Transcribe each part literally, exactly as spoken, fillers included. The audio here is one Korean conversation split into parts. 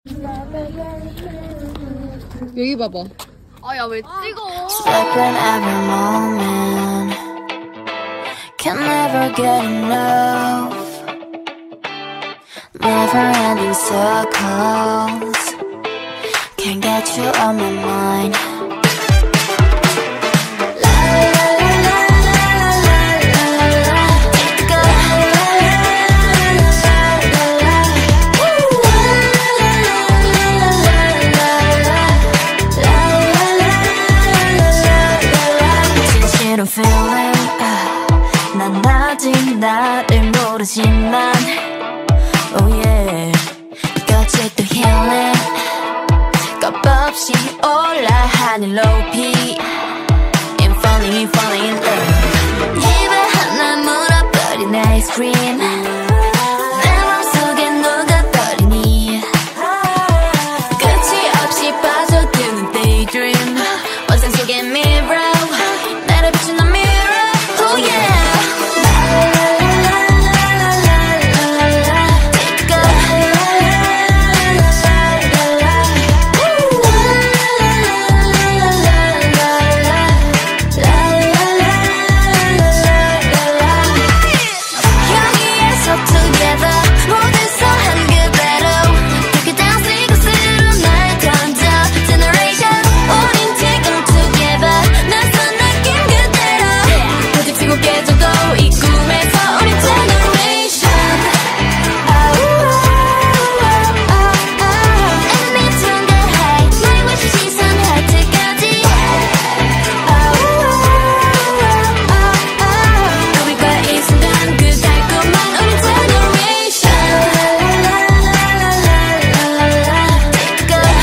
여기 봐봐. 아, 야, 왜 찍어? Slipping every moment, can never get enough. Never-ending circles, can't get you on my mind. Feeling, uh, 난 아직 나를 모르지만 Oh yeah, 끝이 또 healing 겁없이 올라 하늘 높이 I'm falling, I'm falling in love. 입에 하나 물어버린 아이스크림 내 맘속에 녹아버리니 끝이 없이 빠져드는 daydream 원상 속의 mirror 비친 the mirror, oh yeah. 여기에서 together 모두서 한 그대로 Take it down, see 곳으로 날 던져 Generation, 우린 지금 together 낯선 느낌 부딪히고 깨져도 이 꿈에서 우리 generation Admit to the high 날 위시 시선할 때까지 우리가 이 순간 그 달콤한 우리 generation Take a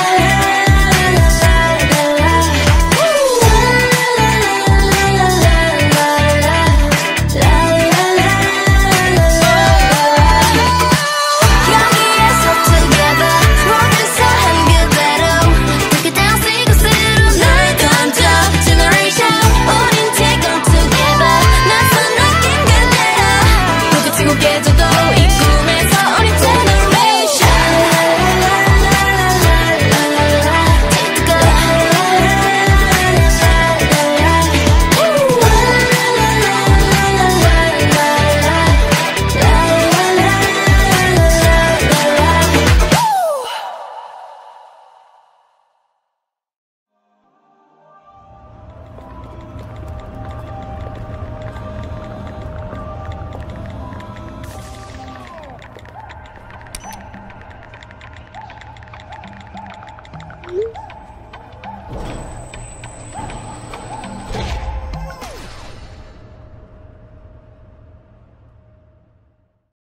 깨져도 이 꿈에서 우리 generation 음?